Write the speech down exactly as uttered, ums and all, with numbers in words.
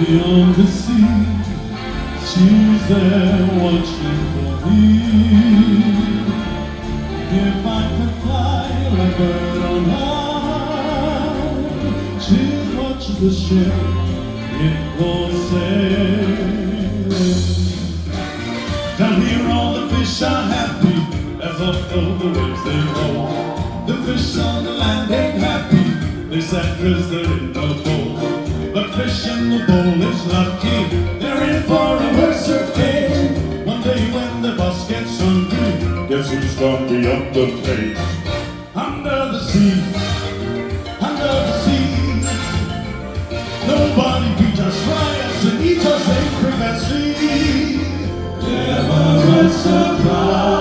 on the sea, she's there watching for me. If I could fly like a bird on high, she'd watch the ship, it goes sailing. Down here all the fish are happy, as off the waves they roll. The fish on the land ain't happy, they sad 'cause they're in the bowl. But fish in the bowl is lucky, they're in for a worse fate. One day when the boss gets hungry, guess who's gonna be up the plate? Under the sea, under the sea, nobody beat us, fry us, and eat us, ain't free at sea. Never a surprise.